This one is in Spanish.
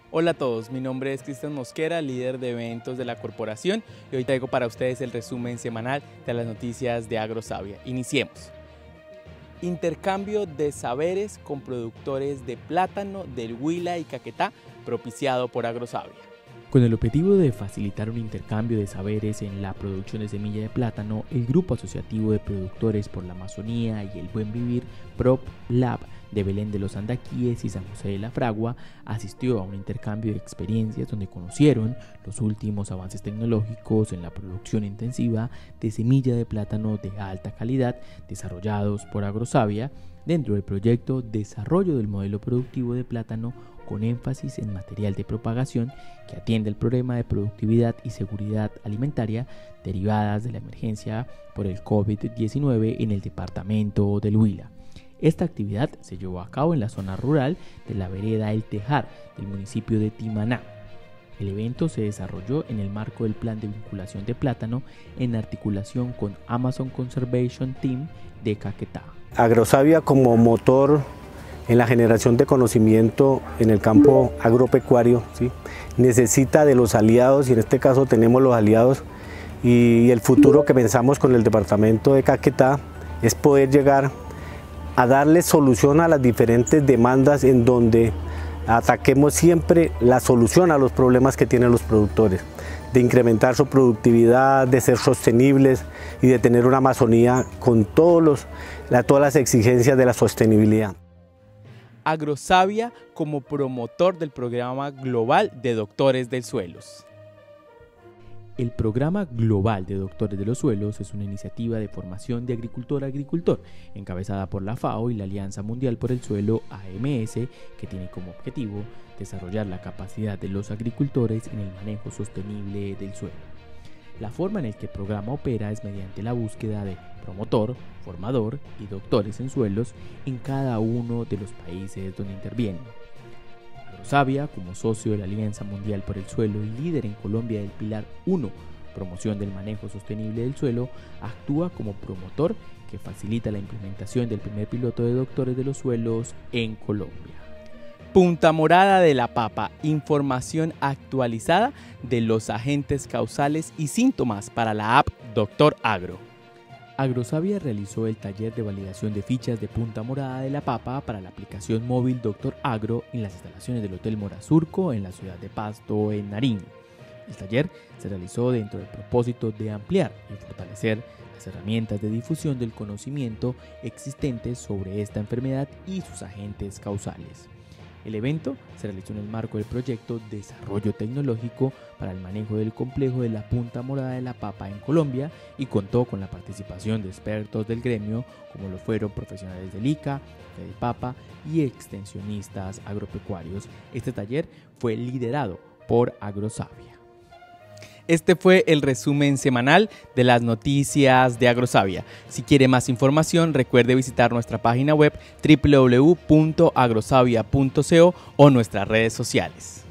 Hola a todos, mi nombre es Cristian Mosquera, líder de eventos de la corporación, y hoy traigo para ustedes el resumen semanal de las noticias de Agrosavia. Iniciemos. Intercambio de saberes con productores de plátano del Huila y Caquetá, propiciado por Agrosavia. Con el objetivo de facilitar un intercambio de saberes en la producción de semilla de plátano, el Grupo Asociativo de Productores por la Amazonía y el Buen Vivir, PropLab, de Belén de los Andaquíes y San José de la Fragua, asistió a un intercambio de experiencias donde conocieron los últimos avances tecnológicos en la producción intensiva de semilla de plátano de alta calidad desarrollados por Agrosavia dentro del proyecto Desarrollo del Modelo Productivo de Plátano con énfasis en material de propagación que atiende el problema de productividad y seguridad alimentaria derivadas de la emergencia por el COVID-19 en el departamento del Huila. Esta actividad se llevó a cabo en la zona rural de la vereda El Tejar del municipio de Timaná. El evento se desarrolló en el marco del plan de vinculación de plátano en articulación con Amazon Conservation Team de Caquetá. Agrosavia como motor en la generación de conocimiento en el campo agropecuario, ¿sí? Necesita de los aliados, y en este caso tenemos los aliados, y el futuro que pensamos con el departamento de Caquetá es poder llegar a darle solución a las diferentes demandas en donde ataquemos siempre la solución a los problemas que tienen los productores, de incrementar su productividad, de ser sostenibles y de tener una Amazonía con todas las exigencias de la sostenibilidad. Agrosavia como promotor del programa global de doctores de suelos. El Programa Global de Doctores de los Suelos es una iniciativa de formación de agricultor a agricultor, encabezada por la FAO y la Alianza Mundial por el Suelo, AMS, que tiene como objetivo desarrollar la capacidad de los agricultores en el manejo sostenible del suelo. La forma en la que el programa opera es mediante la búsqueda de promotor, formador y doctores en suelos en cada uno de los países donde intervienen. Agrosavia, como socio de la Alianza Mundial por el Suelo y líder en Colombia del Pilar 1, promoción del manejo sostenible del suelo, actúa como promotor que facilita la implementación del primer piloto de doctores de los suelos en Colombia. Punta morada de la papa, información actualizada de los agentes causales y síntomas para la app Doctor Agro. Agrosavia realizó el taller de validación de fichas de punta morada de la papa para la aplicación móvil Doctor Agro en las instalaciones del Hotel Morazurco en la ciudad de Pasto, en Nariño. El taller se realizó dentro del propósito de ampliar y fortalecer las herramientas de difusión del conocimiento existentes sobre esta enfermedad y sus agentes causales. El evento se realizó en el marco del proyecto Desarrollo Tecnológico para el manejo del complejo de la punta morada de la papa en Colombia y contó con la participación de expertos del gremio como lo fueron profesionales del ICA, FEDEPAPA y extensionistas agropecuarios. Este taller fue liderado por Agrosavia. Este fue el resumen semanal de las noticias de Agrosavia. Si quiere más información, recuerde visitar nuestra página web www.agrosavia.co o nuestras redes sociales.